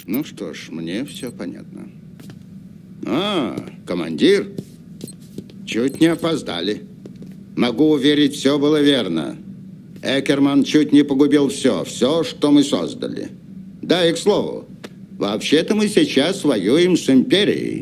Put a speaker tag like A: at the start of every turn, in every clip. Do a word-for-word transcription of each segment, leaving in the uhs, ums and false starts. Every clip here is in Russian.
A: Ну что ж, мне все понятно. А, командир? Чуть не опоздали. Могу уверить, все было верно. Экерман чуть не погубил все, все, что мы создали. Да, и к слову, вообще-то мы сейчас воюем с Империей.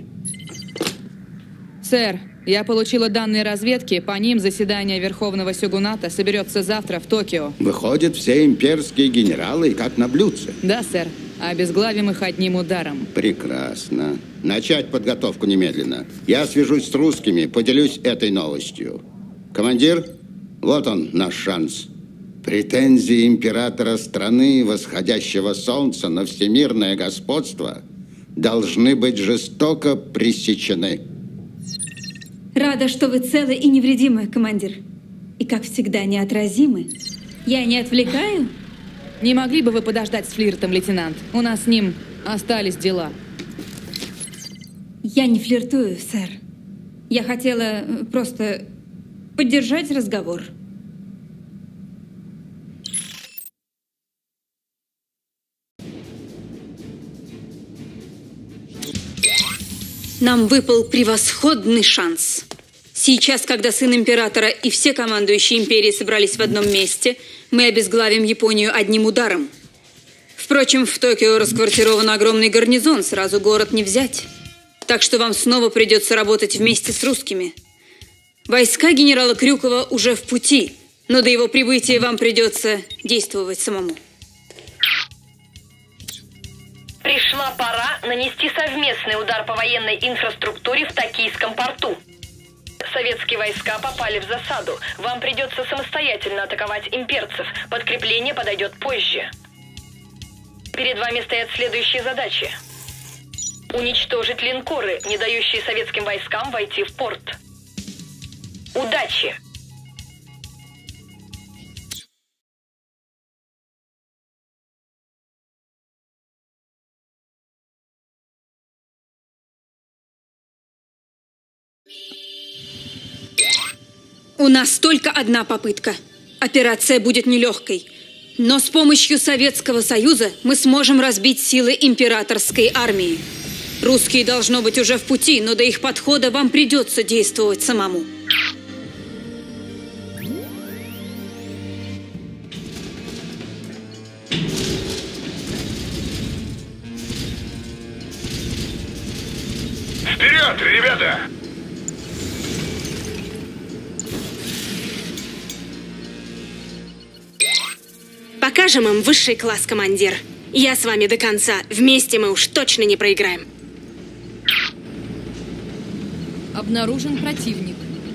B: Сэр, я получила данные разведки. По ним заседание Верховного Сёгуната соберется завтра в Токио.
A: Выходят все имперские генералы как на блюдце.
B: Да, сэр. Обезглавим их одним ударом.
A: Прекрасно. Начать подготовку немедленно. Я свяжусь с русскими, поделюсь этой новостью. Командир, вот он, наш шанс. Претензии императора страны восходящего солнца на всемирное господство должны быть жестоко пресечены.
C: Рада, что вы целы и невредимы, командир. И, как всегда, неотразимы. Я не отвлекаю?
B: Не могли бы вы подождать с флиртом, лейтенант? У нас с ним остались дела.
C: Я не флиртую, сэр. Я хотела просто поддержать разговор. Нам выпал превосходный шанс. Сейчас, когда сын императора и все командующие империи собрались в одном месте, мы обезглавим Японию одним ударом. Впрочем, в Токио расквартирован огромный гарнизон, сразу город не взять. Так что вам снова придется работать вместе с русскими. Войска генерала Крюкова уже в пути, но до его прибытия вам придется действовать самому.
D: Пришла пора нанести совместный удар по военной инфраструктуре в Токийском порту. Советские войска попали в засаду. Вам придется самостоятельно атаковать имперцев. Подкрепление подойдет позже. Перед вами стоят следующие задачи. Уничтожить линкоры, не дающие советским войскам войти в порт. Удачи!
C: У нас только одна попытка. Операция будет нелегкой. Но с помощью Советского Союза мы сможем разбить силы императорской армии. Русские должно быть уже в пути, но до их подхода вам придется действовать самому.
E: Вперед, ребята!
F: Покажем им высший класс, командир. Я с вами до конца. Вместе мы уж точно не проиграем.
B: Обнаружен противник.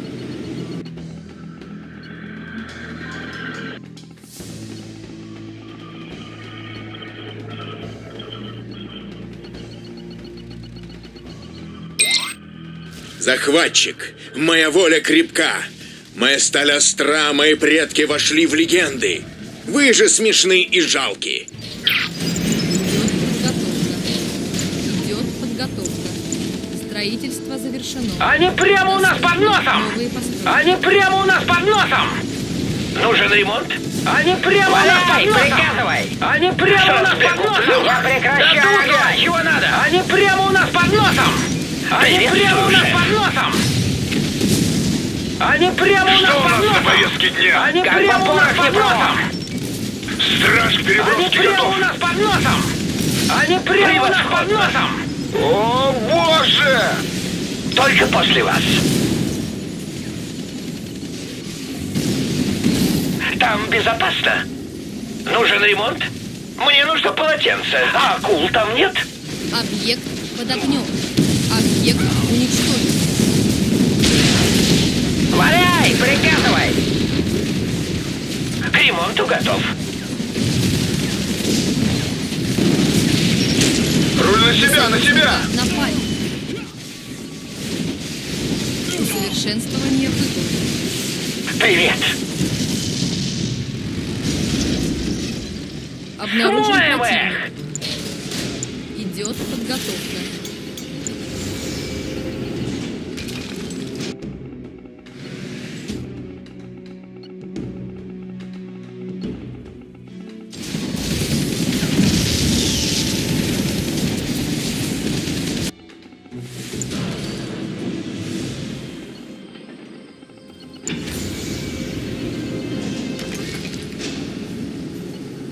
G: Захватчик, моя воля крепка. Моя сталь остра, мои предки вошли в легенды. Вы же смешны и жалки.
B: Идет подготовка. Строительство завершено.
E: Они прямо у нас под носом! Они прямо у нас под носом! Нужен ремонт? Они прямо у нас под носом! Приказывай! Они прямо у нас под носом! Я прекращаю! Да чего надо? Они прямо у нас под носом! Они прямо у нас под носом! Они прямо у нас под носом! Что у нас на повестке дня? Они прямо у нас под носом! Страж к переброске готов! Они прямо у нас под носом! Они прямо у нас под носом! О, боже! Только после вас! Там безопасно? Нужен ремонт? Мне нужно полотенце. А акул там нет?
B: Объект под огнем. Объект уничтожен.
E: Валяй, приказывай! К ремонту готов. Руль на себя, на себя!
B: Напали. Усовершенствование выполнено.
E: Привет!
B: Обнаружен
E: Смоевых!
B: противник. Идет подготовка.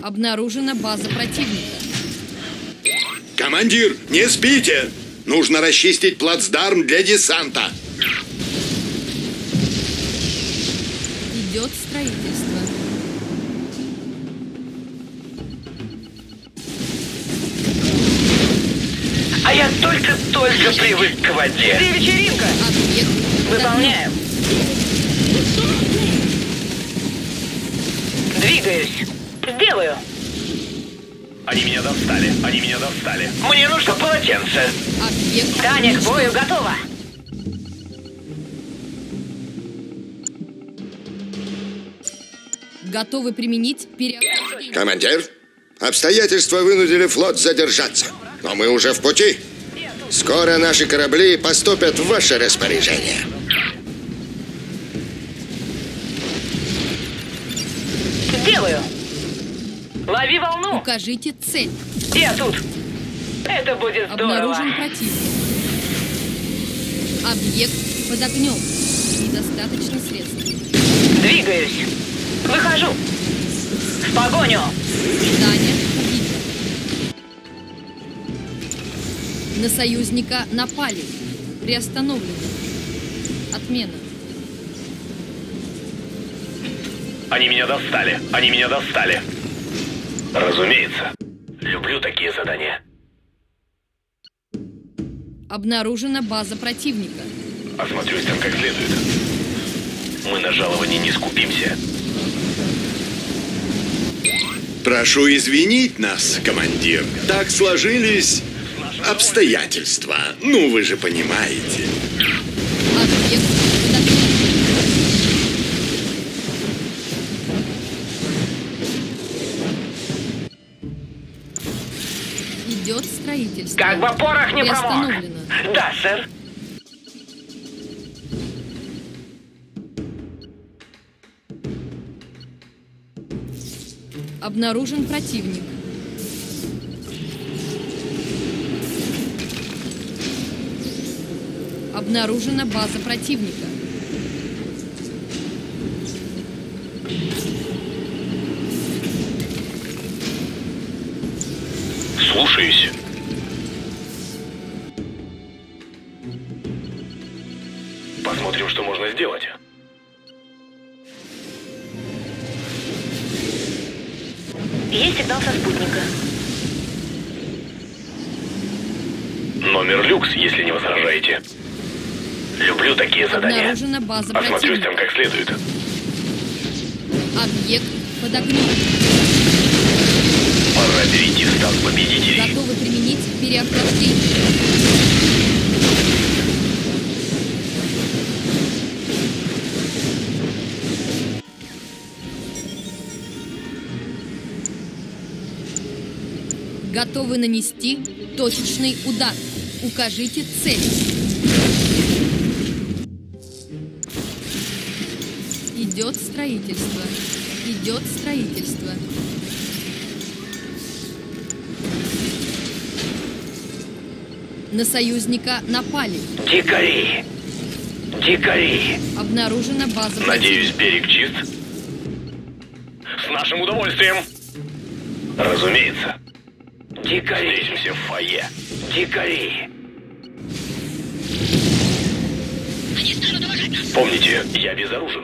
B: Обнаружена база противника.
G: Командир, не спите! Нужно расчистить плацдарм для десанта.
B: Идет строительство.
E: А я только-только привык к воде. Где вечеринка?
B: Объект.
E: Выполняем. Двигаюсь. Сделаю.
H: Они меня достали, они меня достали.
E: Мне нужно полотенце.
B: Объект.
D: Таня, к бою готова.
B: Готовы применить переохлаждение.
G: Командир, обстоятельства вынудили флот задержаться. Но мы уже в пути. Скоро наши корабли поступят в ваше распоряжение.
D: Сделаю. Лови волну.
B: Укажите цель.
D: Я тут. Это будет здорово.
B: Обнаружен противник. Объект под огнем. Недостаточно средств.
D: Двигаюсь. Выхожу. В погоню.
B: Здание убито. На союзника напали. Приостановлено. Отмена.
H: Они меня достали, они меня достали. Разумеется. Люблю такие задания.
B: Обнаружена база противника.
H: Осмотрюсь там как следует. Мы на жаловании не скупимся.
G: Прошу извинить нас, командир. Так сложились обстоятельства. Ну, вы же понимаете.
B: Объект под огнем. Идет строительство.
E: Как бы порох не промок.
B: Приостановлено.
E: Да, сэр.
B: Обнаружен противник. Обнаружена база противника.
H: Слушаюсь. Посмотрим, что можно сделать.
D: Есть сигнал со спутника.
H: Номер люкс, если не возражаете. Люблю такие задания.
B: Обнаружена база
H: Осмотрюсь
B: противника.
H: там как следует.
B: Объект под огнем.
H: Пора перейти в стан победителей.
B: Готовы применить переохлаждение. Готовы нанести точечный удар. Укажите цель. Идет строительство. Идет строительство. На союзника напали.
E: Дикари. Дикари.
B: Обнаружена база
H: Надеюсь,
B: противника.
H: берег чист? С нашим удовольствием. Разумеется.
E: Дикари.
H: Встретимся в фойе.
E: Дикари.
H: Помните, я безоружен.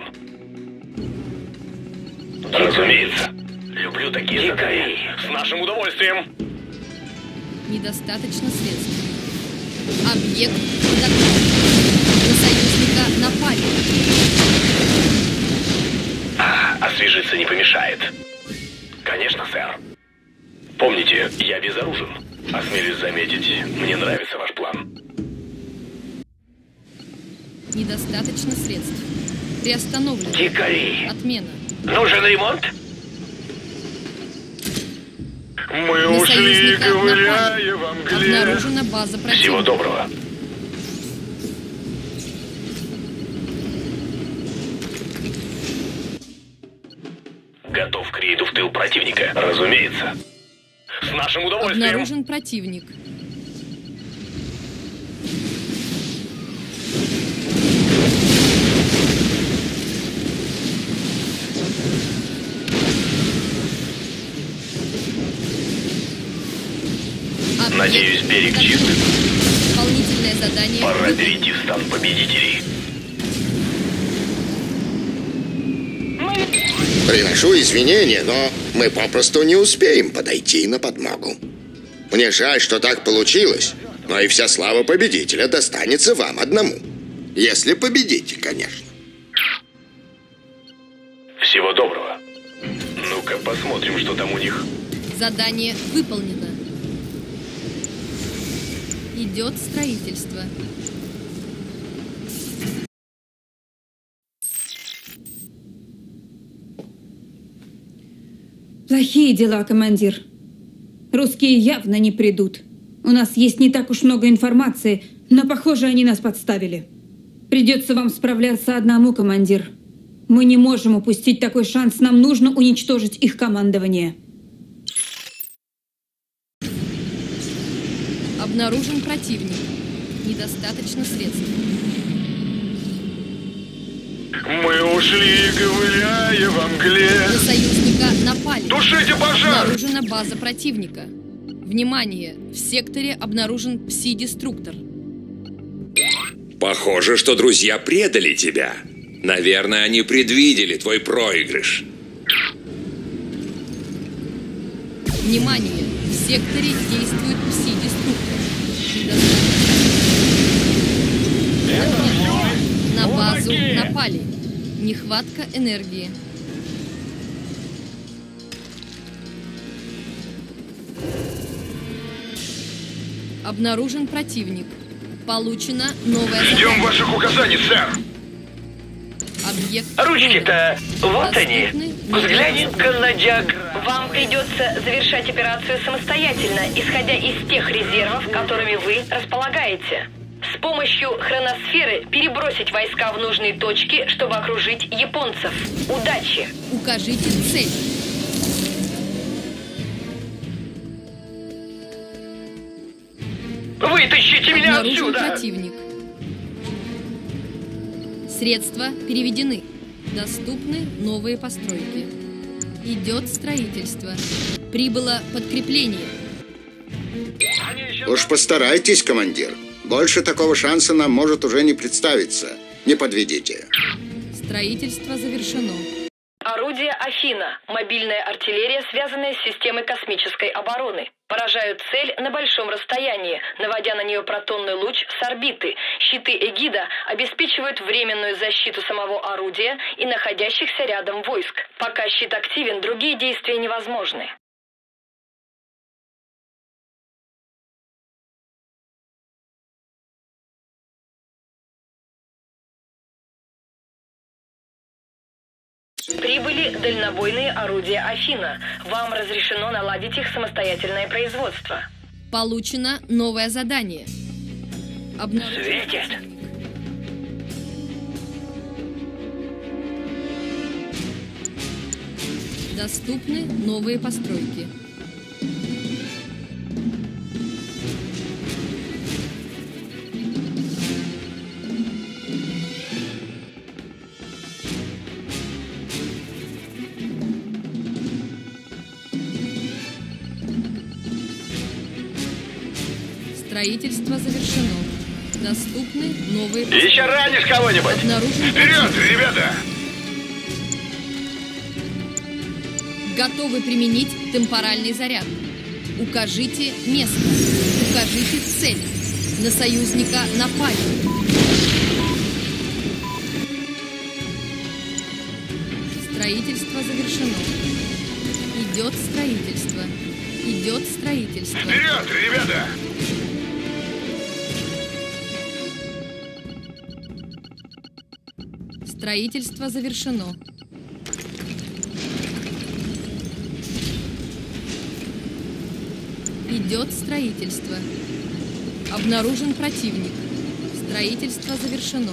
H: Разумеется. Люблю такие
E: Дикари.
H: задания. С нашим удовольствием.
B: Недостаточно средств. Объект под огнем. На союзника напали.
H: А, освежиться не помешает. Конечно, сэр. Помните, я безоружен. Осмелюсь заметить, мне нравится ваш план.
B: Недостаточно средств. Приостановлено.
E: Дикари.
B: Отмена.
E: Нужен ремонт?
H: Мы
B: На
H: ушли,
B: союзника
H: ковыляя
B: напали.
H: во мгле.
B: Обнаружена база противника.
H: Всего доброго. Готов к рейду в тыл противника. Разумеется. С нашим удовольствием.
B: Обнаружен противник.
H: Надеюсь, берег чист.
B: Дополнительное задание.
H: Пора перейти в стан победителей.
G: Приношу извинения, но мы попросту не успеем подойти на подмогу. Мне жаль, что так получилось, но и вся слава победителя достанется вам одному. Если победите, конечно.
H: Всего доброго. Ну-ка, посмотрим, что там у них.
B: Задание выполнено. Идет строительство.
C: Плохие дела, командир. Русские явно не придут. У нас есть не так уж много информации, но, похоже, они нас подставили. Придется вам справляться одному, командир. Мы не можем упустить такой шанс. Нам нужно уничтожить их командование.
B: Обнаружен противник. Недостаточно средств.
E: Мы ушли, ковыляя во мгле.
B: На союзника напали.
E: Тушите пожар!
B: Обнаружена база противника. Внимание! В секторе обнаружен пси-деструктор.
I: Похоже, что друзья предали тебя. Наверное, они предвидели твой проигрыш.
B: Внимание! В секторе действует пси-деструктор. На базу напали. Нехватка энергии. Обнаружен противник. Получено новое задание.
E: Ждем ваших указаний, сэр.
B: Объект.
E: Ручки-то вот они. Взгляни-ка на диаграмму.
D: Вам придется завершать операцию самостоятельно, исходя из тех резервов, которыми вы располагаете. С помощью хроносферы перебросить войска в нужные точки, чтобы окружить японцев. Удачи!
B: Укажите цель.
E: Вытащите меня
B: Обнаружен
E: отсюда!
B: противник. Средства переведены. Доступны новые постройки. Идет строительство. Прибыло подкрепление.
A: Уж постарайтесь, командир. Больше такого шанса нам может уже не представиться. Не подведите.
B: Строительство завершено.
D: Орудие «Афина» – мобильная артиллерия, связанная с системой космической обороны. Поражают цель на большом расстоянии, наводя на нее протонный луч с орбиты. Щиты «Эгида» обеспечивают временную защиту самого орудия и находящихся рядом войск. Пока щит активен, другие действия невозможны. Прибыли дальнобойные орудия «Афина». Вам разрешено наладить их самостоятельное производство.
B: Получено новое задание. Обнаружен
E: Светит.
B: противник. Доступны новые постройки. Строительство завершено. Доступны новые постройки.
E: Еще ранишь кого-нибудь?
B: Обнаружен
E: Вперед,
B: противник.
E: ребята!
B: Готовы применить темпоральный заряд. Укажите место. Укажите цель. На союзника напали. Строительство завершено. Идет строительство. Идет строительство.
E: Вперед, ребята!
B: Строительство завершено. Идет строительство. Обнаружен противник. Строительство завершено.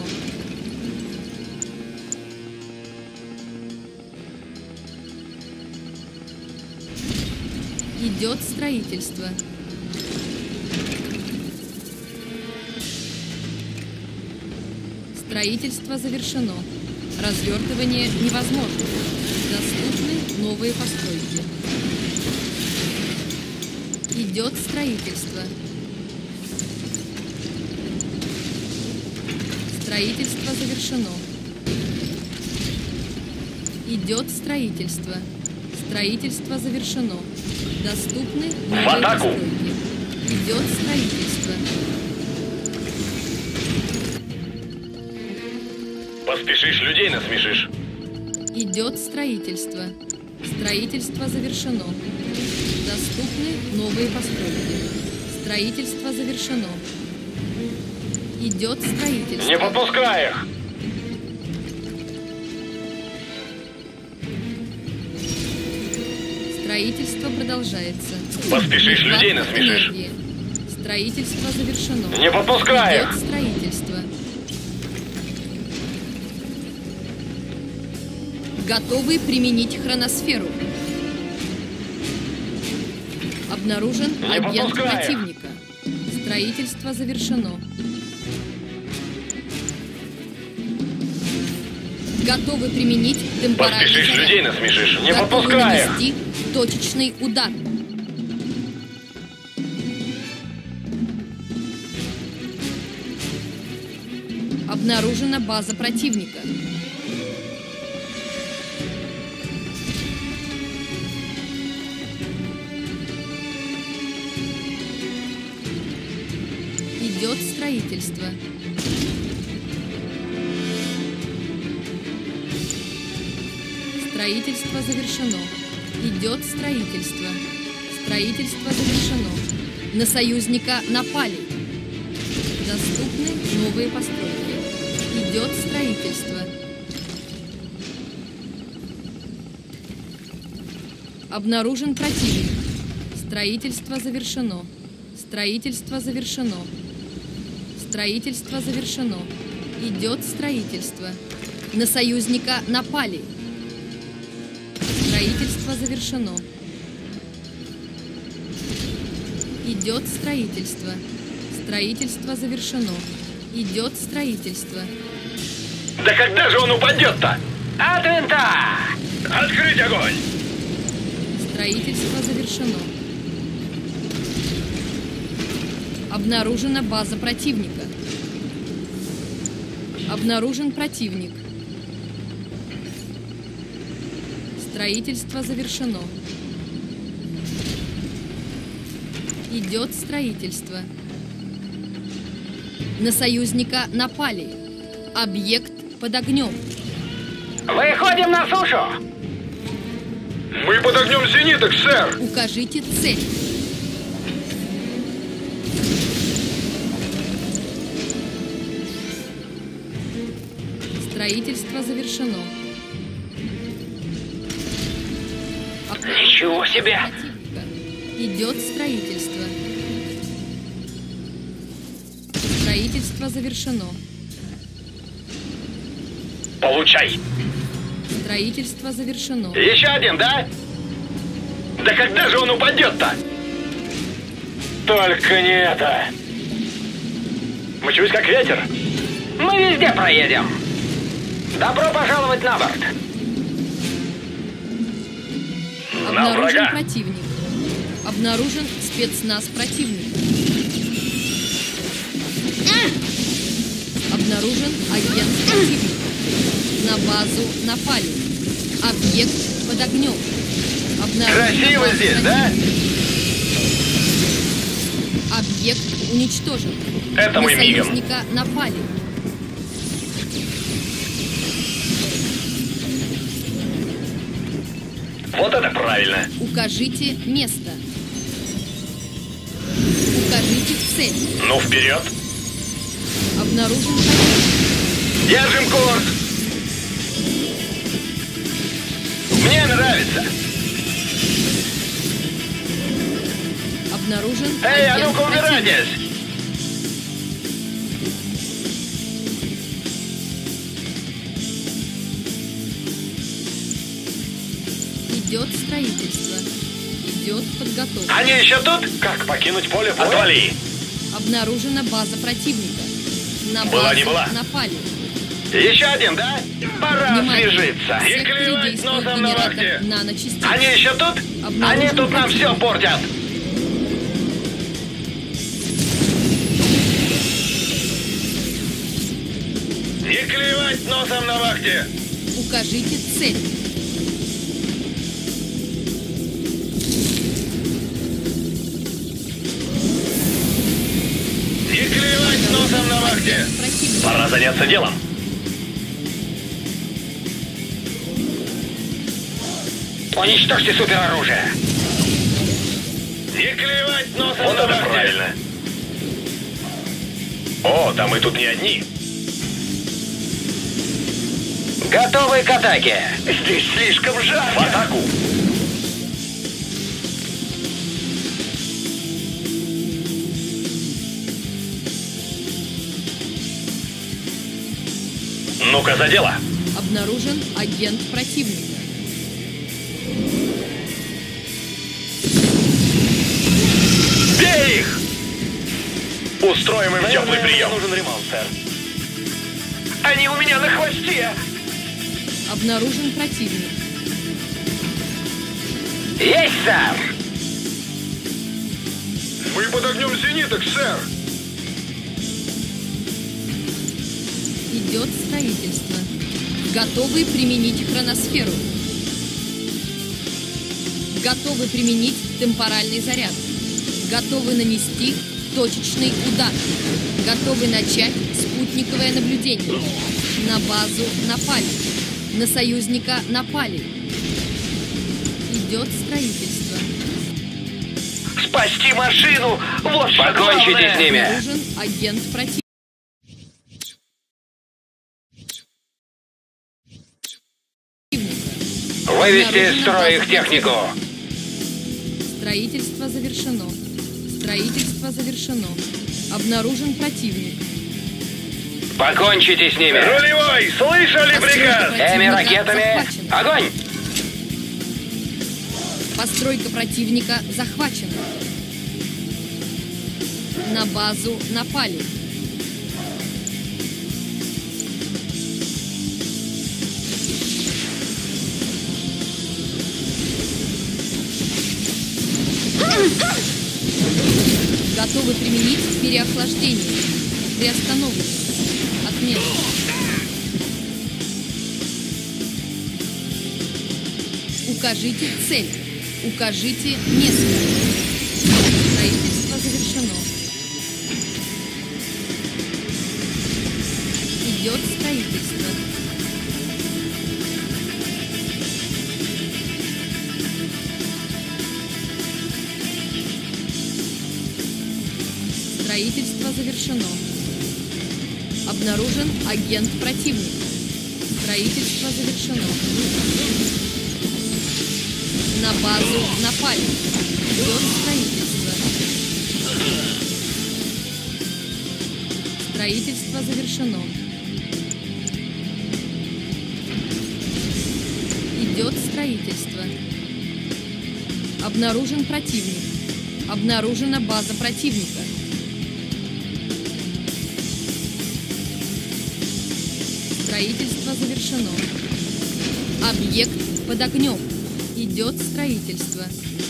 B: Идет строительство. Строительство завершено. Развертывание невозможно. Доступны новые постройки. Идет строительство. Строительство завершено. Идет строительство. Строительство завершено. Доступны новые постройки. Идет строительство.
H: Поспешишь, людей насмешишь.
B: Идет строительство. Строительство завершено. Доступны новые постройки. Строительство завершено. Идет строительство.
H: Не подпускай их!
B: Строительство продолжается.
H: Поспешишь, людей насмешишь.
B: Энергии. Строительство завершено.
H: Не подпускай их!
B: Идет строительство. Готовы применить хроносферу. Обнаружен
H: Не
B: агент
H: подпускай.
B: противника. Строительство завершено. Готовы применить темпоральный
H: Поспешишь,
B: заряд.
H: людей насмешишь. Не
B: Готовы
H: подпускай их!
B: нанести точечный удар. Обнаружена база противника. Идет строительство. Строительство завершено. Идет строительство. Строительство завершено. На союзника напали. Доступны новые постройки. Идет строительство. Обнаружен противник. Строительство завершено. Строительство завершено. Строительство завершено. Идет строительство. На союзника напали. Строительство завершено. Идет строительство. Строительство завершено. Идет строительство.
H: Да когда же он упадет-то?
E: От винта!
H: Открыть огонь!
B: Строительство завершено. Обнаружена база противника. Обнаружен противник. Строительство завершено. Идет строительство. На союзника напали. Объект под огнем.
E: Выходим на сушу!
H: Мы под огнем зениток, сэр!
B: Укажите цель. Строительство завершено.
E: Ничего себе!
B: Идет строительство. Строительство завершено.
H: Получай!
B: Строительство завершено.
H: Еще один, да? Да когда же он упадет-то? Только не это. Мчусь как ветер.
E: Мы везде проедем. Добро пожаловать на борт.
H: На
B: Обнаружен
H: врага.
B: противник. Обнаружен спецназ противника. Обнаружен агент противника. На базу напали. Объект под огнем. Обнаружена
H: Красиво
B: база
H: здесь, да?
B: противника. Объект уничтожен.
H: Это
B: На
H: мы мигом.
B: союзника напали.
H: Вот это правильно.
B: Укажите место. Укажите цель.
H: Ну, вперед.
B: Обнаружен противник.
H: Держим курс. Мне нравится.
B: Обнаружен
H: Эй, а
B: агент
H: ну-ка
B: противника.
H: убирайтесь.
B: Идет строительство. Идет подготовка.
H: Они еще тут? Как покинуть поле боя? Отвали.
B: Обнаружена база противника. На
H: Была
B: базу
H: не была.
B: напали.
H: Еще один, да? Пора
B: Внимание!
H: освежиться.
B: В
H: И
B: секторе
H: клевать
B: действует
H: носом на
B: генератор
H: вахте.
B: наночастиц.
H: Они еще тут?
B: Обнаружен
H: Они тут нам
B: противник.
H: все портят.
E: Не клевать носом на вахте!
B: Укажите цель.
E: Не клевать носом на вахте!
B: Противник.
H: Пора заняться делом.
E: Уничтожьте супероружие! Не клевать носом
H: Вот
E: на
H: это
E: вахте!
H: правильно. О, да мы тут не одни.
E: Готовы к атаке! Здесь слишком жарко!
H: В атаку! Ну-ка, за дело!
B: Обнаружен агент противника.
H: Бей их! Устроим им теплый прием.
E: Нужен ремонт, сэр. Они у меня на хвосте!
B: Обнаружен противник.
E: Есть, сэр!
H: Мы под огнем зениток, сэр!
B: Идет строительство. Готовы применить хроносферу. Готовы применить темпоральный заряд. Готовы нанести точечный удар. Готовы начать спутниковое наблюдение. На базу напали. На союзника напали. Идет строительство.
E: Спасти машину! Вот что
H: Покончите
E: главное!
H: с ними!
B: Обнаружен агент противника.
E: Вывести из строя их технику!
B: Строительство завершено. Строительство завершено. Обнаружен противник.
E: Покончите с ними!
H: Рулевой, слышали приказ?
E: Эми ракетами!
B: захвачена.
E: Огонь!
B: Постройка противника захвачена. На базу напали. Готовы применить переохлаждение. Приостановлено. Отмена. Укажите цель. Укажите место. Строительство завершено. Идет строительство. Строительство завершено. Обнаружен агент противника. Строительство завершено. На базу напали. Идет строительство. Строительство завершено. Идет строительство. Обнаружен противник. Обнаружена база противника. Строительство завершено. Объект под огнем. Идет строительство.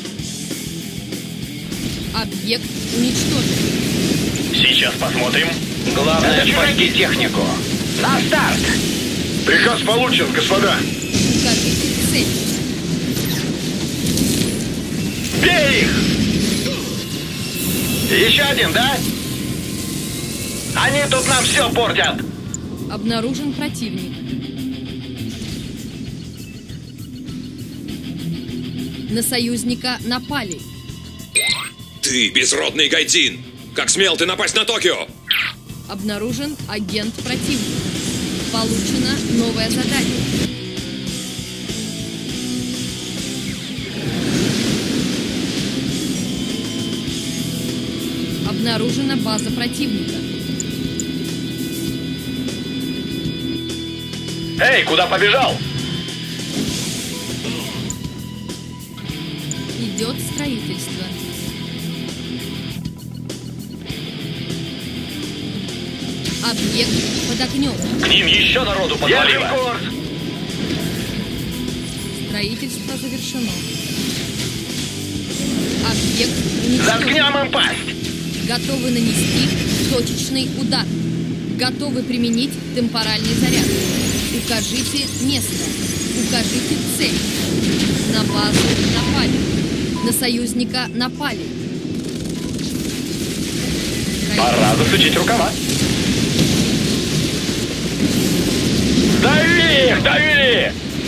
B: Объект уничтожен.
H: Сейчас посмотрим.
E: Главное, спасти технику! На старт!
H: Приказ получен, господа.
B: Укажите цель.
E: Бей их! Еще один, да? Они тут нам все портят!
B: Обнаружен противник. На союзника напали.
I: Ты, безродный гайдин! Как смел ты напасть на Токио?
B: Обнаружен агент противника. Получено новое задание. Обнаружена база противника.
H: Эй, куда побежал?
B: Идет строительство. Объект под огнем.
H: К ним еще народу подвалило.
E: курс!
B: Строительство завершено. Объект уничтожен.
E: Заткнем им пасть!
B: Готовы нанести точечный удар. Готовы применить темпоральный заряд. Укажите место. Укажите цель. На базу напали. На союзника напали.
H: Пора засучить рукава. Дави их, дави!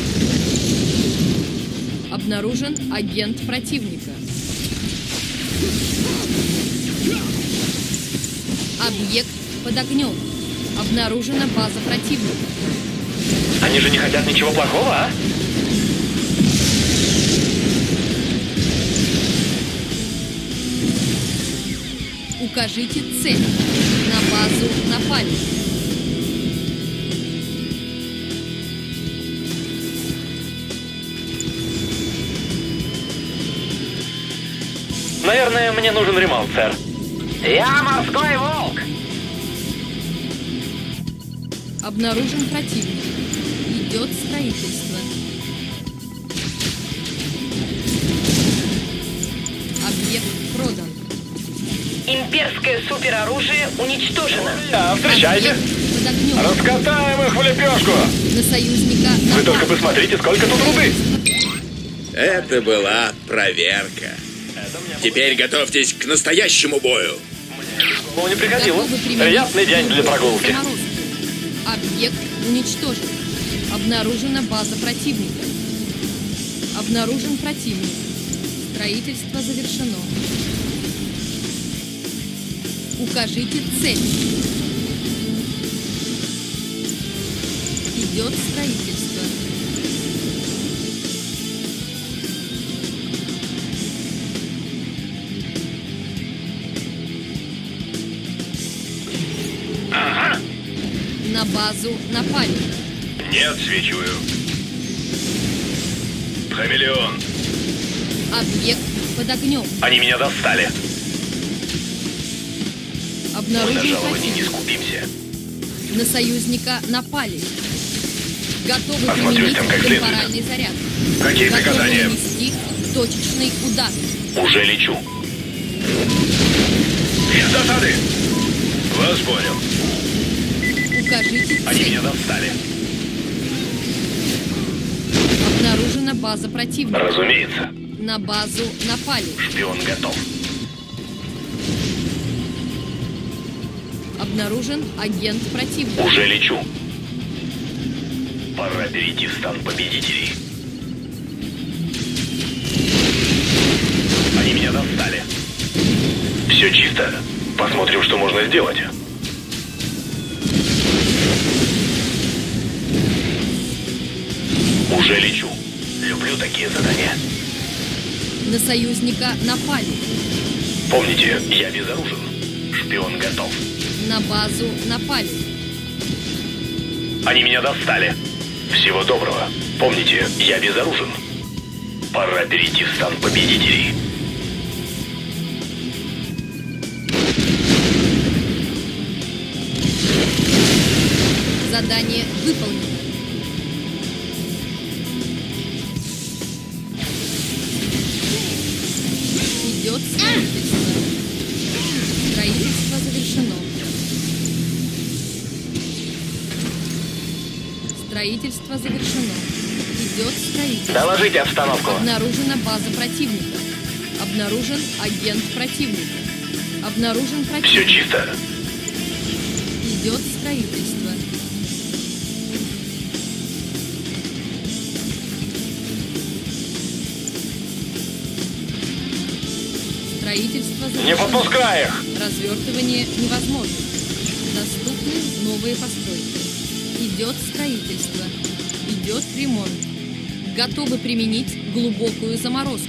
B: Обнаружен агент противника. Объект под огнем. Обнаружена база противника.
H: Они же не хотят ничего плохого, а?
B: Укажите цель. На базу напали.
H: Наверное, мне нужен ремонт, сэр. Я морской волк!
B: Обнаружен противник. Идет строительство. Объект продан.
D: Имперское супероружие уничтожено.
H: Да, встречайте.
B: Объект под огнем.
H: Раскатаем их в лепешку.
B: На союзника
H: Вы
B: напали.
H: только посмотрите, сколько тут руды.
I: Это была проверка. Теперь готовьтесь к настоящему бою.
H: Ну, не приходилось.
B: Готовы применить
H: Приятный день для прогулки.
B: заморозку. Объект уничтожен. Обнаружена база противника. Обнаружен противник. Строительство завершено. Укажите цель. Идет строительство.
H: Ага.
B: На базу напали.
H: Не отсвечиваю. Хамелеон.
B: Объект под огнем.
H: Они меня достали. Мы на
B: Обнаружен
H: жаловании не
B: противник.
H: скупимся.
B: На союзника напали. Готовы
H: Осмотрюсь
B: применить
H: там как следует.
B: темпоральный заряд.
H: Какие
B: Готовы
H: приказания?
B: нанести точечный удар.
H: Уже лечу. Из засады. Вас понял.
B: Укажите
H: Они
B: цель.
H: меня достали.
B: Обнаружена база противника.
H: Разумеется.
B: На базу напали.
H: Шпион готов.
B: Обнаружен агент противника.
H: Уже лечу. Пора перейти в стан победителей. Они меня достали. Все чисто. Посмотрим, что можно сделать. Уже лечу. Люблю такие задания.
B: На союзника напали.
H: Помните, я безоружен. Шпион готов.
B: На базу напали.
H: Они меня достали. Всего доброго. Помните, я безоружен. Пора перейти в стан победителей.
B: Задание выполнено. Идет строительство. Строительство завершено. Строительство завершено. Идет строительство.
H: Доложите обстановку.
B: Обнаружена база противника. Обнаружен агент противника. Обнаружен противник.
H: Все чисто.
B: Идет строительство. Строительство завершено.
H: Не подпускай их!
B: Развертывание невозможно. Доступны новые постройки. Идет строительство. Идет ремонт. Готовы применить глубокую заморозку.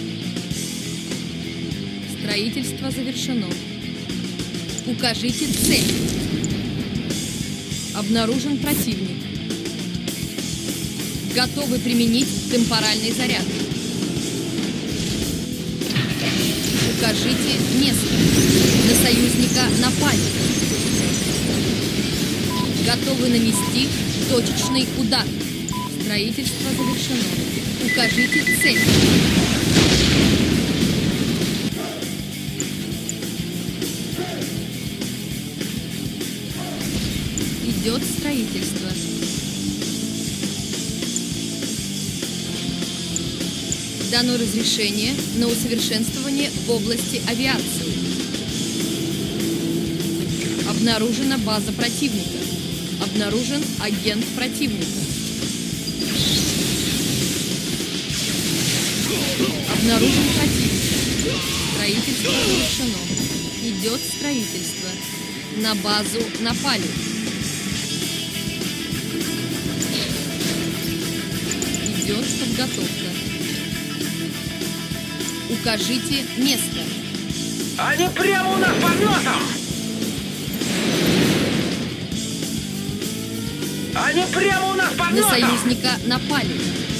B: Строительство завершено. Укажите цель. Обнаружен противник. Готовы применить темпоральный заряд. Укажите место. На союзника напали. Готовы нанести точечный удар. Строительство завершено. Укажите цель. Идет строительство. Дано разрешение на усовершенствование в области авиации. Обнаружена база противника. Обнаружен агент противника. Обнаружен противник. Строительство завершено. Идет строительство. На базу напали. Идет подготовка. Укажите место.
E: Они прямо у нас под носом! Они прямо у нас под
B: На
E: носом!
B: союзника напали.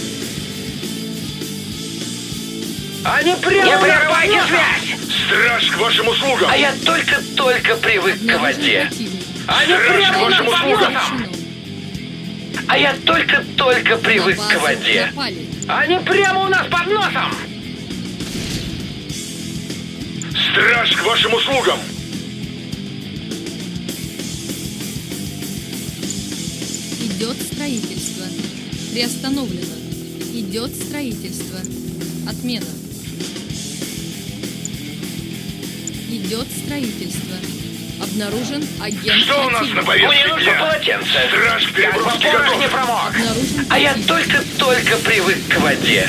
E: Они прямо
J: Не
E: у нас
J: прерывайте
E: под носом!
J: связь!
H: Страж к вашим услугам!
J: А я только-только привык к
B: Обнаружен
J: воде.
B: противник.
E: Они
H: Страж
E: прямо
H: к
E: у нас
H: вашим
E: под
H: услугам!
E: носом!
B: Завершено.
J: А я только-только привык
B: На
J: к
B: базу
J: воде.
B: напали.
E: Они прямо у нас под носом!
H: Страж к вашим услугам!
B: Идет строительство. Приостановлено. Идет строительство. Отмена. Идет строительство. Обнаружен агент
H: Что у нас на
B: противника.
J: Мне
H: повестке
J: нужно
H: дня?
J: полотенце.
H: Страж к
J: Как
H: переброске
J: бы порох не
H: готов!
J: промок.
B: Обнаружен
J: А я
B: противник.
J: только-только привык к воде.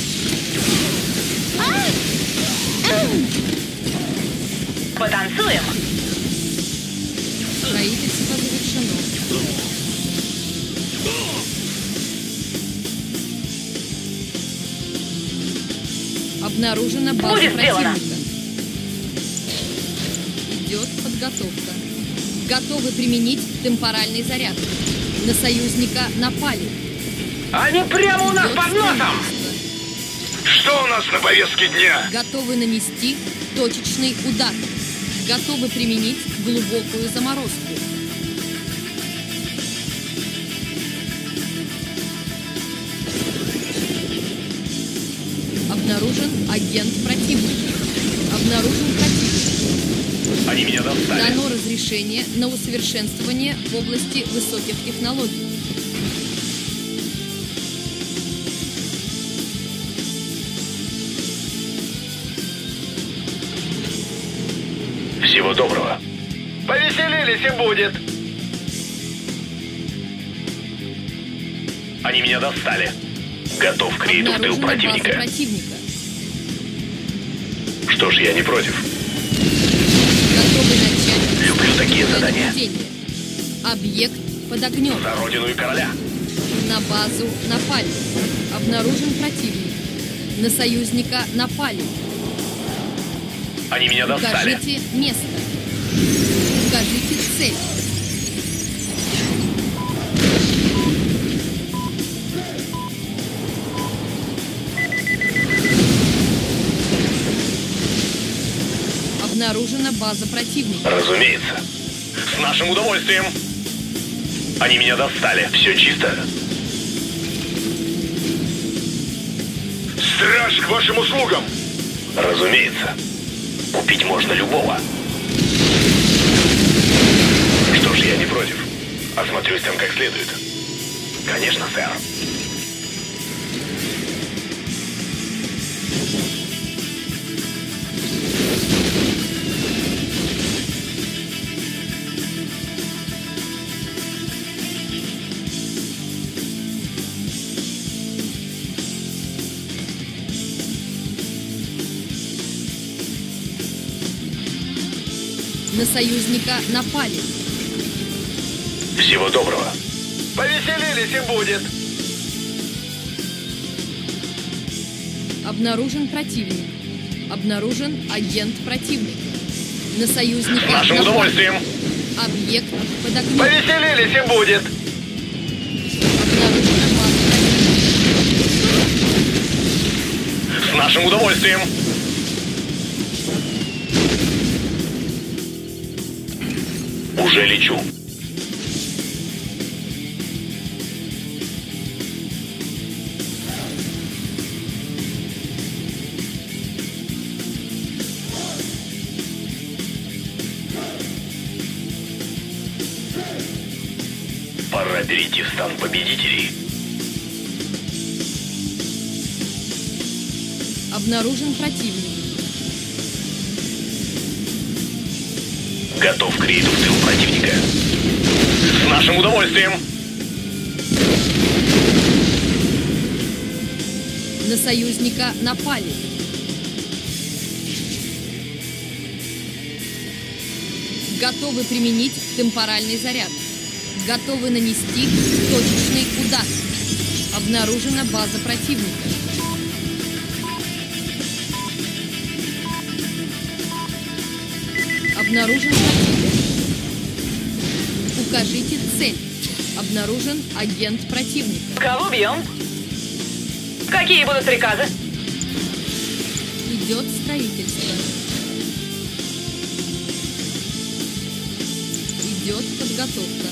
D: Потанцуем?
B: Строительство завершено. Обнаружена база
D: Будет сделано.
B: противника. Идет подготовка. Готовы применить темпоральный заряд. На союзника напали.
E: Они прямо у нас
B: Идет
E: под носом!
B: строительство.
H: Что у нас на повестке дня?
B: Готовы нанести точечный удар. Готовы применить глубокую заморозку. Обнаружен агент противника. Обнаружен противник.
H: Они меня достали.
B: Дано разрешение на усовершенствование в области высоких технологий.
H: Всего доброго.
E: Повеселились и будет!
H: Они меня достали. Готов к рейду в тыл
B: Обнаружена база
H: противника.
B: противника.
H: Что ж, я не против.
B: Готовы начать
H: Люблю такие задания.
B: наблюдение. Объект под огнем.
H: За родину и короля.
B: На базу напали. Обнаружен противник. На союзника напали.
H: Они меня достали.
B: Укажите место. Укажите цель. Обнаружена база противника.
H: Разумеется. С нашим удовольствием. Они меня достали. Все чисто. Страж к вашим услугам. Разумеется. Купить можно любого. Что ж, я не против. Осмотрюсь там как следует. Конечно, сэр.
B: На союзника напали.
H: Всего доброго.
E: Повеселились и будет!
B: Обнаружен противник. Обнаружен агент противника. На союзника
H: С нашим
B: напали.
H: удовольствием.
B: Объект под огнем.
E: Повеселились и будет!
B: Обнаружена база противника.
H: С нашим удовольствием. Уже лечу. перейти в стан победителей.
B: Обнаружен противник.
H: Готов к рейду в тыл противника. С нашим удовольствием.
B: На союзника напали. Готовы применить темпоральный заряд. Готовы нанести точечный удар. Обнаружена база противника. Обнаружен противник. Укажите цель. Обнаружен агент противника.
D: Кого бьем? Какие будут приказы?
B: Идет строительство. Идет подготовка.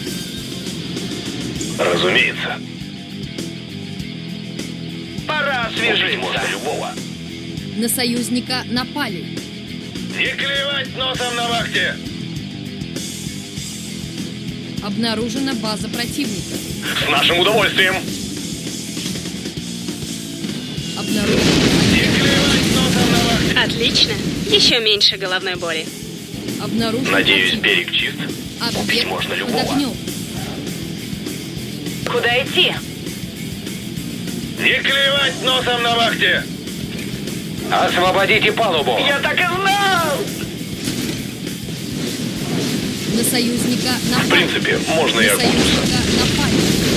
H: Разумеется.
J: Пора освежиться.
H: Можно любого.
B: На союзника напали.
H: Не клевать носом на вахте.
B: Обнаружена база противника.
H: С нашим удовольствием.
B: Обнаружен.
H: Не клевать носом на вахте.
F: Отлично. Еще меньше головной боли.
B: Обнаружен.
H: Надеюсь,
B: противник.
H: берег чист. Убить
B: Объект
H: можно
B: под
H: любого.
B: огнем.
D: Куда идти?
H: Не клевать носом на вахте.
J: Освободите палубу.
D: Я так и знал!
B: На союзника напали.
H: В принципе, можно и
B: На
H: окунуться.
B: союзника напали.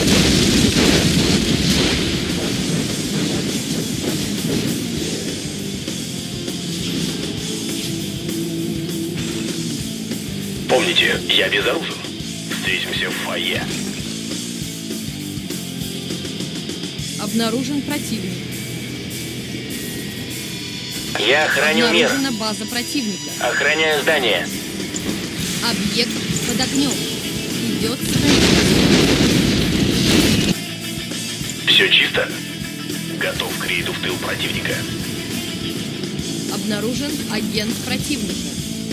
H: Помните, я безоружен. Встретимся в фойе.
B: Обнаружен противник.
J: Я охраню мир.
B: Обнаружена база противника.
J: Охраняю здание.
B: Объект под огнем. Идет строительство.
H: Все чисто. Готов к рейду в тыл противника.
B: Обнаружен агент противника.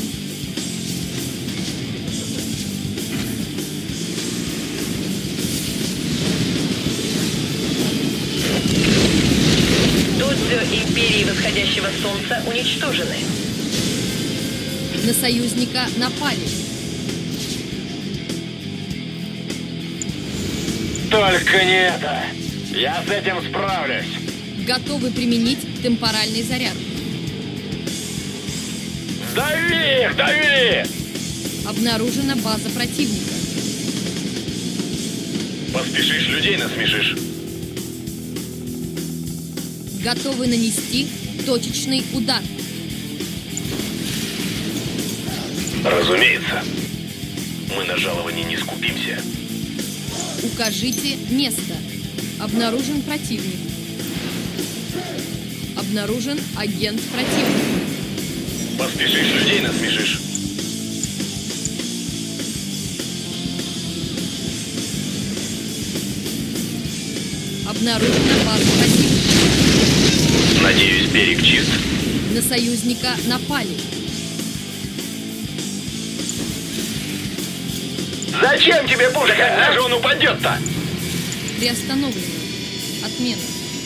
D: Додзё Империи Восходящего Солнца уничтожены.
B: На союзника напали.
J: Только не это. Я с этим справлюсь.
B: Готовы применить темпоральный заряд.
J: Дави их, дави!
B: Обнаружена база противника.
H: Поспешишь, людей насмешишь.
B: Готовы нанести точечный удар.
H: Разумеется. Мы на жаловании не скупимся.
B: Укажите место. Обнаружен противник. Обнаружен агент противника.
H: Поспешишь, людей насмешишь.
B: Обнаружена база противника.
H: Надеюсь, берег чист.
B: На союзника напали.
J: Зачем тебе пушка?
H: Да когда же он упадет-то?
B: Приостановлено. Отмена.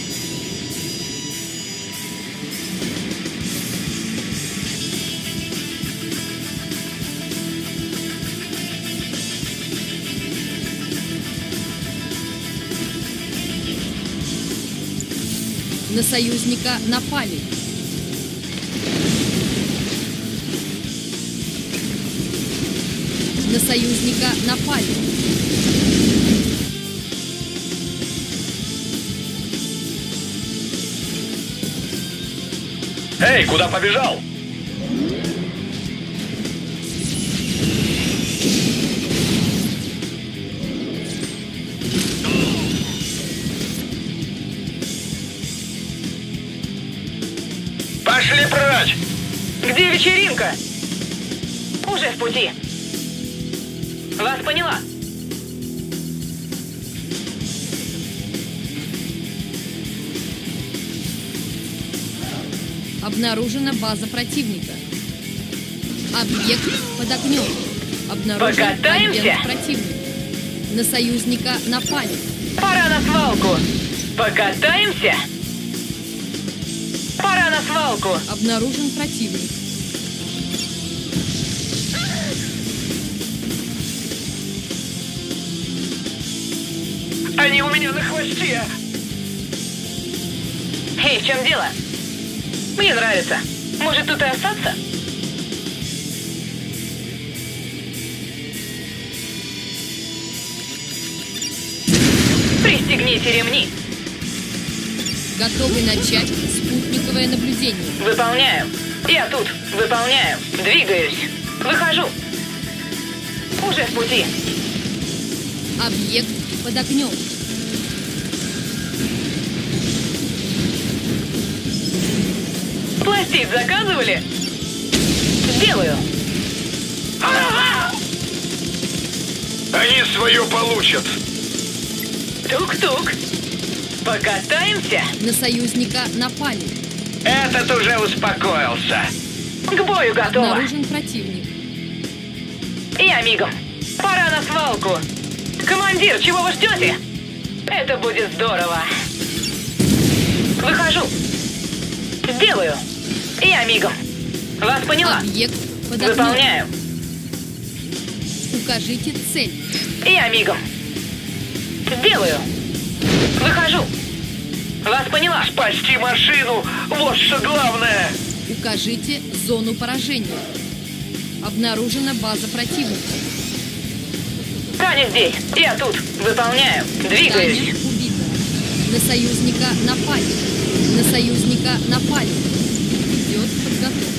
B: На союзника напали. На союзника напали.
H: Эй, куда побежал?
J: Пошли прочь!
D: Где вечеринка? Уже в пути. Вас поняла.
B: Обнаружена база противника. Объект под огнем. Обнаружен
D: Покатаемся?
B: агент противника. На союзника напали.
D: Пора на свалку. Покатаемся? Пора на свалку.
B: Обнаружен противник.
E: Они у меня на хвосте.
D: Эй, в чем дело? Мне нравится. Может, тут и остаться? Пристегните ремни.
B: Готовы начать спутниковое наблюдение.
D: Выполняю. Я тут. Выполняю. Двигаюсь. Выхожу. Уже в пути.
B: Объект под огнем.
D: Пластид заказывали? Сделаю.
E: Они свое получат.
D: Тук-тук. Покатаемся?
B: На союзника напали.
E: Этот уже успокоился.
D: К бою готово.
B: Обнаружен противник.
D: Я мигом. Пора на свалку. Командир, чего вы ждете? Это будет здорово. Выхожу. Сделаю. Я мигом. Вас поняла.
B: Объект под огнем.
D: Выполняю.
B: Укажите цель.
D: Я мигом. Сделаю. Выхожу. Вас поняла.
E: Спасти машину. Вот что главное.
B: Укажите зону поражения. Обнаружена база противника.
D: Таня здесь. Я тут. Выполняю. Двигаюсь.
B: Таня убита. На союзника напали. На союзника напали. Идет подготовка.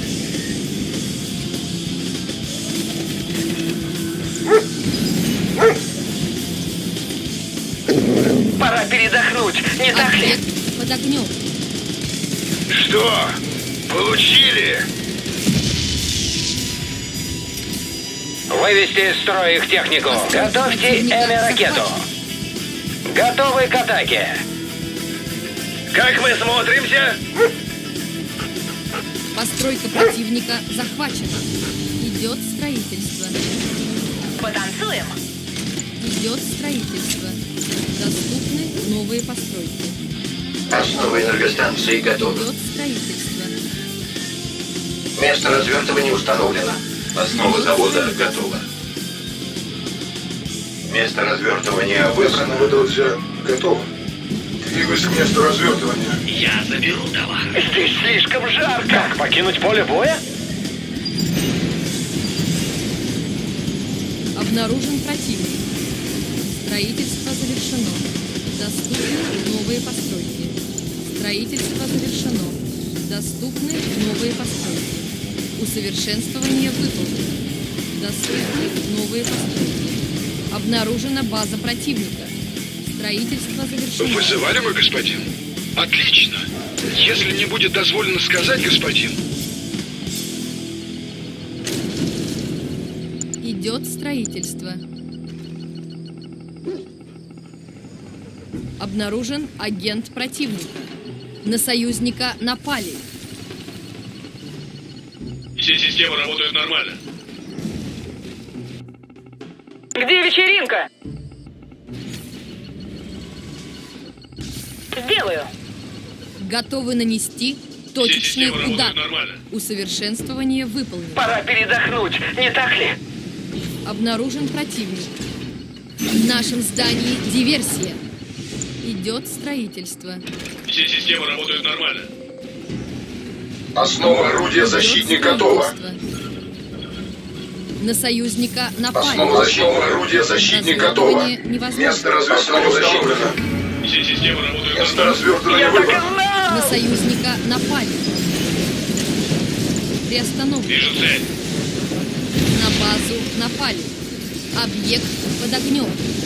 E: Пора передохнуть. Не так ли?
B: Объект под огнем.
E: Что? Получили? Вывести из строя их технику. Готовьте Эми-ракету. Готовы к атаке. Как мы смотримся?
B: Постройка противника захвачена. Идет строительство.
D: Потанцуем?
B: Идет строительство. Доступны новые постройки.
K: Основа энергостанции готова.
B: Идет строительство.
K: Место развертывания установлено. Основа завода готова. Место развертывания выбрано.
L: Друзья, готово. Двигаюсь к месту развертывания.
E: Я заберу товар. Здесь слишком жарко. Как покинуть поле боя?
B: Обнаружен противник. Строительство завершено. Доступны новые постройки. Строительство завершено. Доступны новые постройки. Усовершенствование выполнено. Доступны новые постройки. Обнаружена база противника. Строительство завершено.
L: Вызывали вы, господин? Отлично. Если мне будет дозволено сказать, господин.
B: Идет строительство. Обнаружен агент противника. На союзника напали.
H: Все системы работают нормально.
D: Где вечеринка? Сделаю.
B: Готовы нанести точечный
H: Все системы
B: удар.
H: работают нормально.
B: Усовершенствование выполнено.
E: Пора передохнуть. Не так ли?
B: Обнаружен противник. В нашем здании диверсия. Идет строительство.
H: Все системы работают нормально.
L: Основа орудия защитник готова.
B: На союзника напали.
L: Основа защитного орудия защитник готова. Место развертывания установлено.
H: Все системы работают
L: Место
H: нормально.
L: развертывания выбрано.
B: На союзника напали. Приостановлено.
H: Вижу цель.
B: На базу напали. Объект под огнем.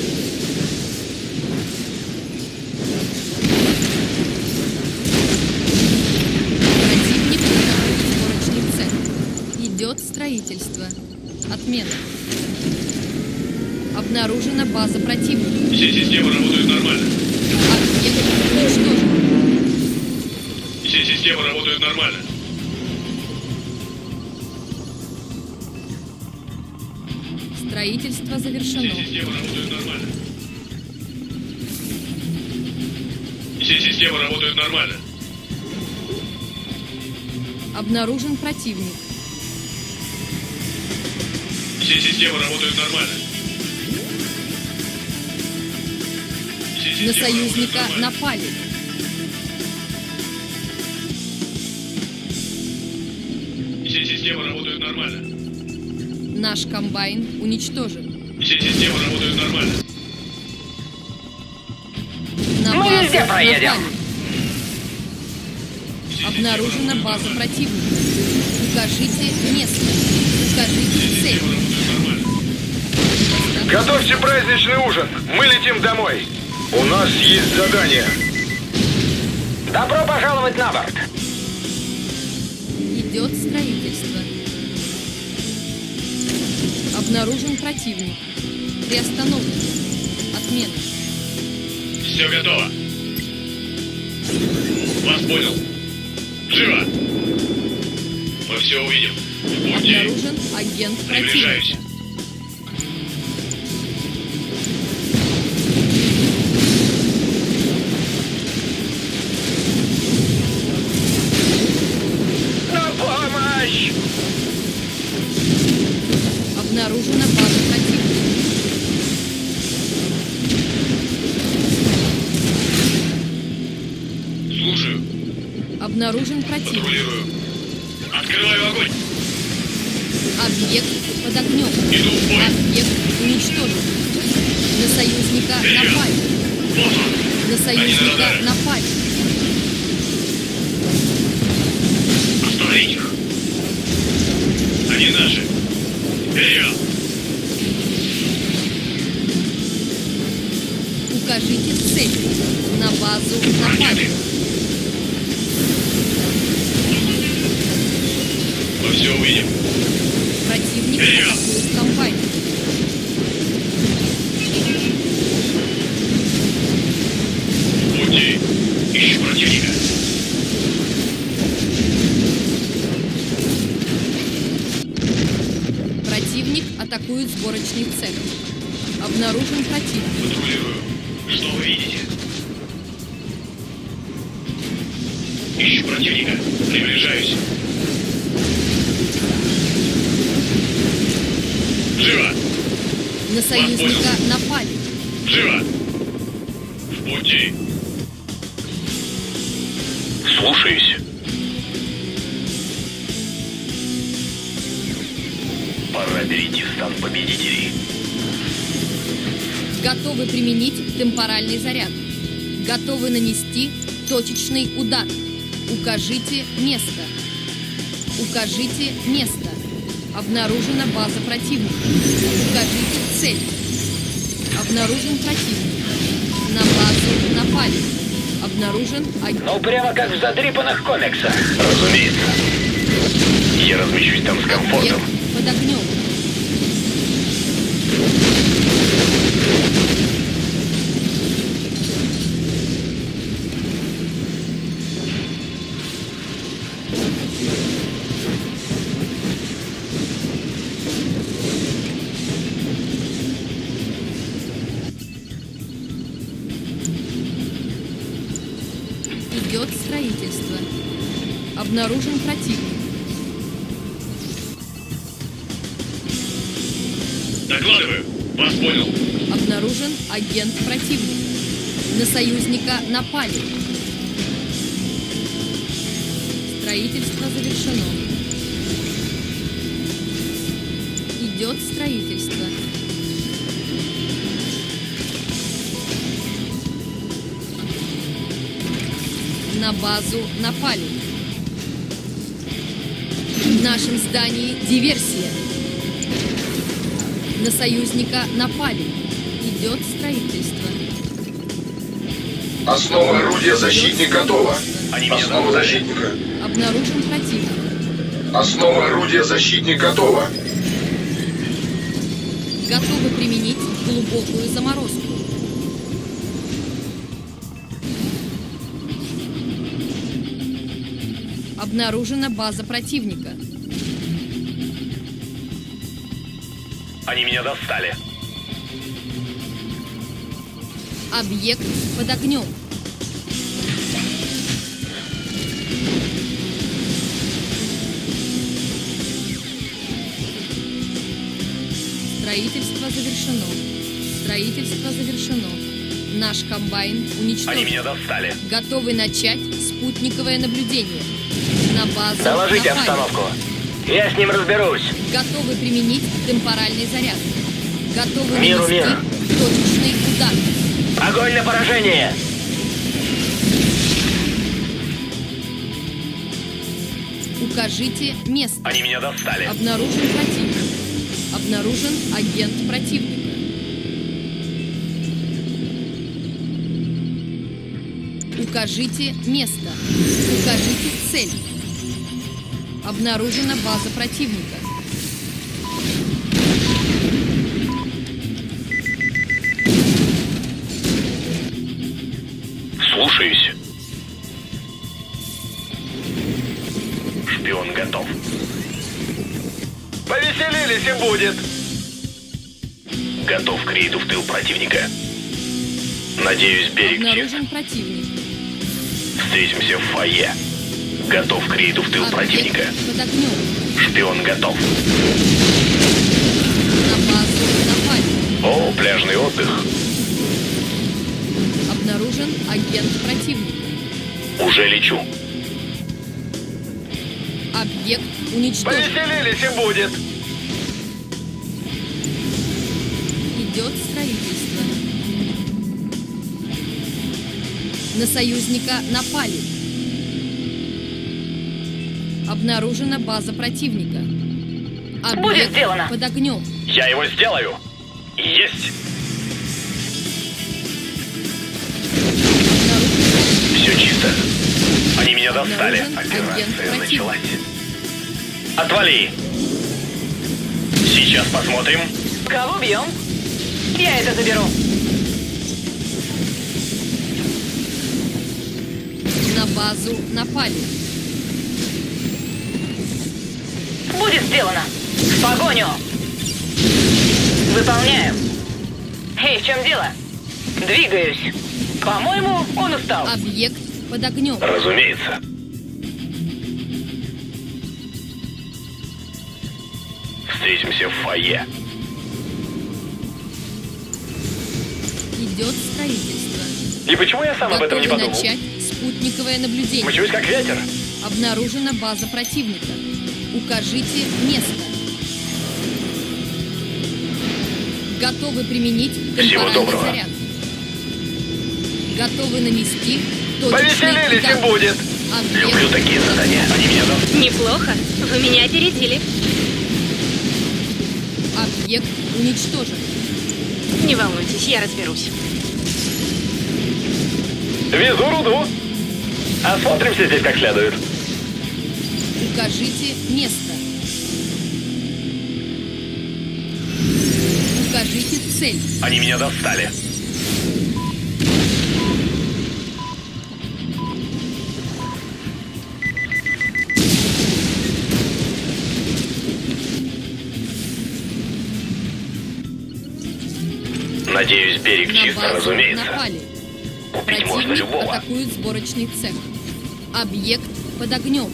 B: Противник атакует сборочный цех. Идет строительство. Отмена. Обнаружена база противника.
H: Все системы работают нормально.
B: Объект уничтожен.
H: Все системы работают нормально.
B: Строительство завершено.
M: Все системы работают нормально. Все системы работают нормально.
B: Обнаружен противник.
M: Все системы работают нормально. Все
B: На
M: системы
B: союзника
M: работают нормально.
B: напали.
M: Все системы работают нормально.
B: Наш комбайн уничтожен.
M: Все системы работают нормально.
B: На
E: Мы
B: базу
E: везде проедем.
B: напали. Обнаружена база противника. Укажите место. Укажите цель.
L: Готовьте праздничный ужин. Мы летим домой. У нас есть задание.
E: Добро пожаловать на борт.
B: Идет строительство. Обнаружен противник. Приостановлен. Отмена.
M: Все готово. Вас понял. Живо! Мы все увидим. В пути.
B: Обнаружен агент
M: Приближаюсь.
B: противника.
E: На помощь!
B: Обнаружена база противника.
M: Слушаю.
B: Обнаружен противник.
M: Патрулирую. Открываю огонь.
B: Объект под огнем.
M: Иду в бой.
B: Объект уничтожен. На союзника
M: Вперед.
B: напали.
M: Вот он.
B: На союзника
M: радаре.
B: напали.
M: Остановить их. Они наши. Вперед.
B: Укажите цель. На базу напали.
M: Ракеты. Мы все увидим.
B: Противник
M: Вперед.
B: атакует комбайн.
M: В пути. Ищу противника.
B: Противник атакует сборочный цех. Обнаружен противник.
M: Патрулирую. Что вы видите? Ищу противника. Приближаюсь. Живо!
B: На союзника напали.
M: Живо! В пути. Слушаюсь. Пора перейти в стан победителей.
B: Готовы применить темпоральный заряд. Готовы нанести точечный удар. Укажите место. Укажите место. Обнаружена база противника. Укажите цель. Обнаружен противник. На базу напали. Обнаружен агент.
E: Ну, прямо как в задрипанных комиксах.
M: Разумеется. Я размещусь там с комфортом.
B: Объект под огнем. Идет строительство. Обнаружен противник.
M: Докладываю. Вас понял.
B: Обнаружен агент противника. На союзника напали. Строительство завершено. Идет строительство. На базу напали. В нашем здании диверсия. На союзника напали. Идет строительство.
L: Основа орудия «Защитник» готова.
M: Они меня
L: Основа
M: наблюдали.
L: «Защитника».
B: Обнаружен противник.
L: Основа орудия «Защитник» готова.
B: Готовы применить глубокую заморозку. Обнаружена база противника.
H: Они меня достали.
B: Объект под огнем. Строительство завершено. Строительство завершено. Наш комбайн уничтожен.
H: Они меня достали.
B: Готовы начать спутниковое наблюдение. На базу
E: Доложите
B: напали.
E: обстановку. Я с ним разберусь.
B: Готовы применить темпоральный заряд. Готовы
E: Миру
B: нанести
E: мир.
B: точечный удар.
E: Огонь на поражение!
B: Укажите место.
H: Они меня достали.
B: Обнаружен противник. Обнаружен агент противника. Укажите место. Укажите цель. Обнаружена база противника.
H: Слушаюсь. Шпион готов.
E: Повеселились и будет.
H: Готов к рейду в тыл противника. Надеюсь, берег чист.
B: Обнаружен противник.
H: Встретимся в фойе. Готов к рейду в тыл
B: Объект
H: противника.
B: под огнем.
H: Шпион готов.
B: На базу напали.
H: О, пляжный отдых.
B: Обнаружен агент противника.
H: Уже лечу.
B: Объект уничтожен.
E: Повеселились и будет.
B: Идет строительство. На союзника напали. Обнаружена база противника. Объект
D: Будет сделано.
B: под огнем.
H: Я его сделаю. Есть. Все чисто. Они меня достали. Операция началась. Отвали. Сейчас посмотрим.
D: Кого бьем? Я это заберу.
B: На базу напали.
D: Будет сделано. В погоню. Выполняем. Эй, в чем дело? Двигаюсь. По-моему, он устал.
B: Объект под огнем.
H: Разумеется. Встретимся в фойе.
B: Идет строительство.
H: И почему я сам об этом не
B: Готовы
H: подумал?
B: начать спутниковое наблюдение.
H: Мчусь как ветер.
B: Обнаружена база противника. Укажите место. Готовы применить
H: Всего
B: темпоральный
H: доброго.
B: заряд. Готовы нанести точечный
E: Повеселились
B: удар.
E: и будет.
B: Объект
H: Люблю такие задания. Они меня достали.
F: Неплохо. Вы меня опередили.
B: Объект уничтожен.
F: Не волнуйтесь, я разберусь.
E: Везу руду. Осмотримся здесь как следует.
B: Укажите место. Укажите цель.
H: Они меня достали. Надеюсь, берег
B: На
H: чист,
B: базу
H: разумеется.
B: напали.
H: Купить можно
B: Противник
H: любого.
B: атакует сборочный цех. Объект под огнем.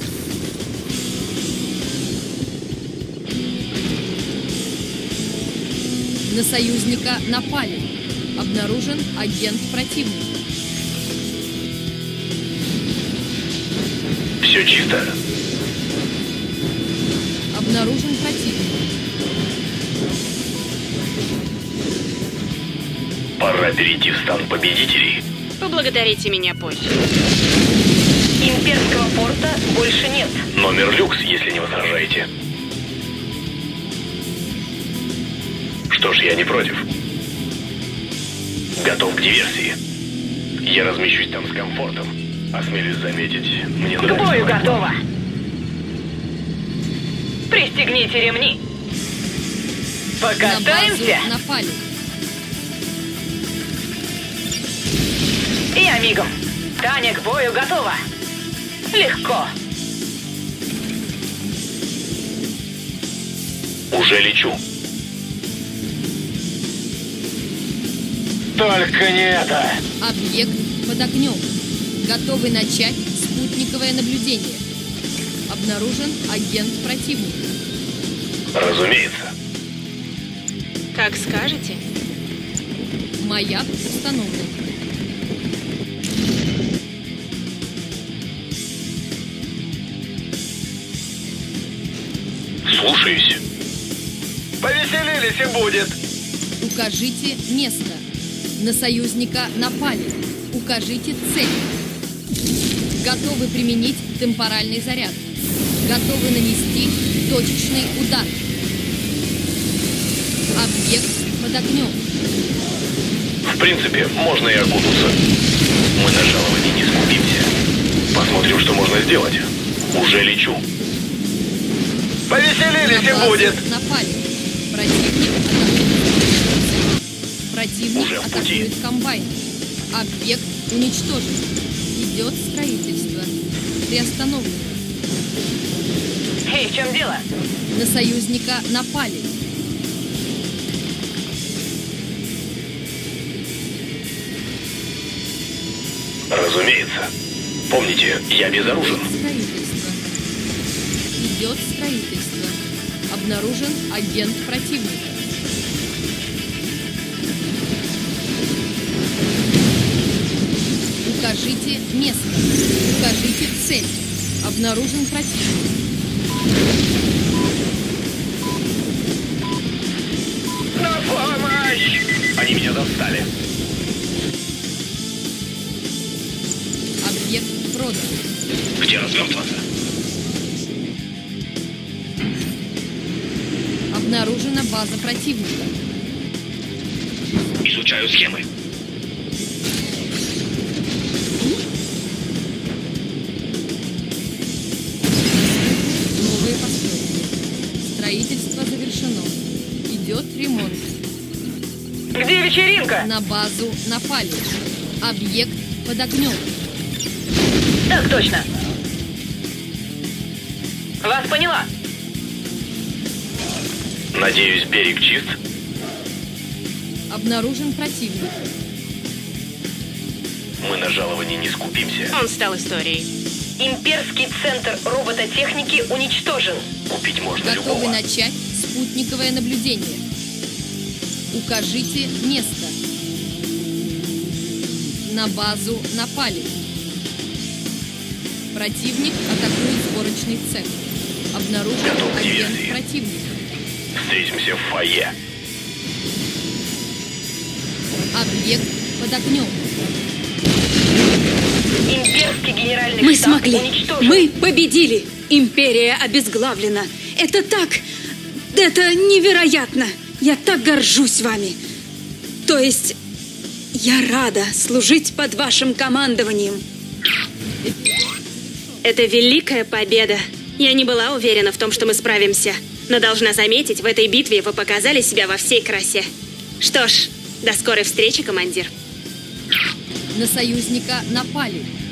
B: На союзника напали. Обнаружен агент противника.
H: Все чисто.
B: Обнаружен противник.
H: Пора перейти в стан победителей.
F: Поблагодарите меня позже.
D: Имперского порта больше нет.
H: Номер люкс, если не возражаете. Что ж, я не против. Готов к диверсии. Я размещусь там с комфортом. Осмелюсь заметить, мне
D: К
H: нравится.
D: бою готово. Пристегните ремни.
B: На базу
D: Покатаемся?
B: напали.
D: Я мигом. Таня к бою готова. Легко.
H: Уже лечу.
J: Только не это!
B: Объект под огнем. Готовы начать спутниковое наблюдение. Обнаружен агент противника.
H: Разумеется.
F: Как скажете.
B: Маяк установлен.
H: Слушаюсь.
J: Повеселились и будет.
B: Укажите место. На союзника напали. Укажите цель. Готовы применить темпоральный заряд. Готовы нанести точечный удар. Объект под огнем.
H: В принципе, можно и окунуться. Мы на жаловании не скупимся. Посмотрим, что можно сделать. Уже лечу.
J: Повеселились и будет.
B: Напали. Противник атакует. Противник
H: Уже в пути.
B: атакует комбайн. Объект уничтожен. Идет строительство. Приостановлено.
D: Эй, в чем дело?
B: На союзника напали.
H: Разумеется. Помните, я безоружен.
B: Строительство. Идет строительство. Обнаружен агент противника. Укажите место. Укажите цель. Обнаружен противник.
J: На помощь!
H: Они меня достали.
B: Объект продан.
H: Где развертываться?
B: Обнаружена база противника.
H: Изучаю схемы.
B: Новые постройки. Строительство завершено. Идет ремонт.
D: Где вечеринка?
B: На базу напали. Объект под огнем.
D: Так точно. Вас поняла.
H: Надеюсь, берег чист?
B: Обнаружен противник.
H: Мы на жаловании не скупимся.
F: Он стал историей.
D: Имперский центр робототехники уничтожен.
H: Купить можно
B: Готовы
H: любого.
B: начать спутниковое наблюдение. Укажите место. На базу напали. Противник атакует сборочный цех. Обнаружен
H: Готов к
B: агент
H: диверсии.
B: противника.
H: Встретимся в фойе.
B: Объект под огнем.
D: Имперский генеральный
C: Мы
D: штаб
C: смогли.
D: уничтожен.
C: Мы победили. Империя обезглавлена. Это так... Это невероятно. Я так горжусь вами. То есть, я рада служить под вашим командованием.
F: Это великая победа. Я не была уверена в том, что мы справимся. Но должна заметить, в этой битве вы показали себя во всей красе. Что ж, до скорой встречи, командир.
B: На союзника напали.